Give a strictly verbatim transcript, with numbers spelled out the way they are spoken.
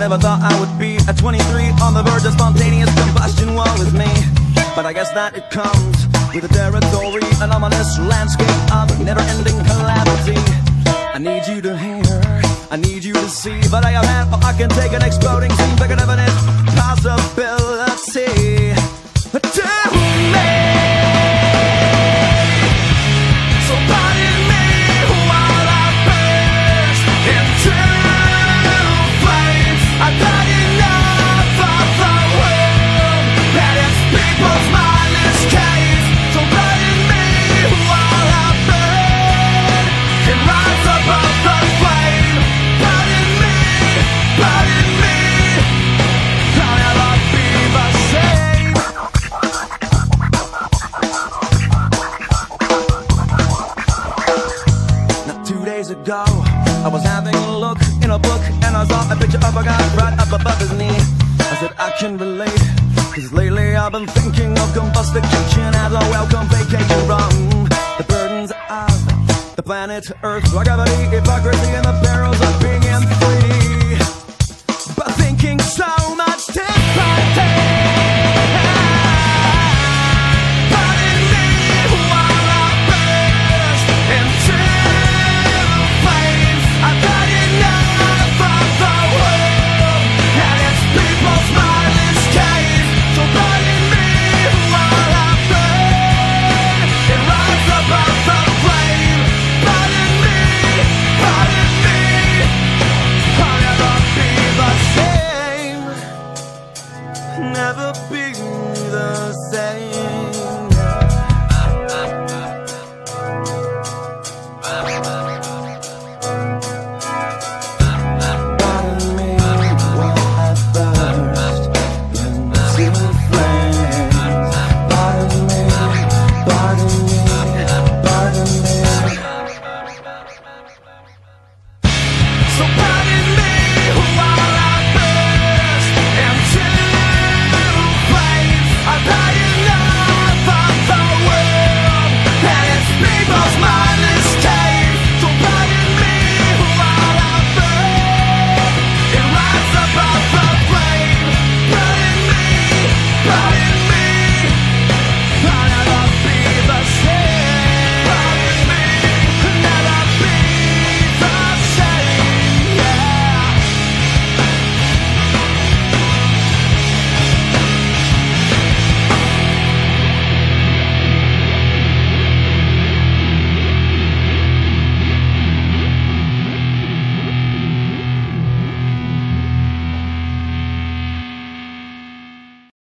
never thought I would be at twenty-three on the verge of spontaneous combustion. Woe is me, but I guess that it comes with the territory, an ominous landscape of never-ending calamity. I need you to hear, I need you to see, but I am half, I can take an exploding scene, bigger than an possibility. Tell me, so pardon me while I burst into flames. I've had enough of the world and its people's mindless case. So pardon me while I burn and rise above the flame. Pardon me, pardon me, I'll never be the same. Now two days ago, I was having a look in a book and I saw a picture of a guy right up above his knee. I said I can relate, cause lately I've been thinking of combustication as a welcome vacation from the burdens of the planet Earth, gravity, hypocrisy, and the perils of being in three D. But thinking so much differently. Pardon me while I burst into flames. I've had enough of the world and its people's mindless case. So pardon me while I burn and rise above the flame. Pardon me, pardon me, I'll never be the same. Never be the same.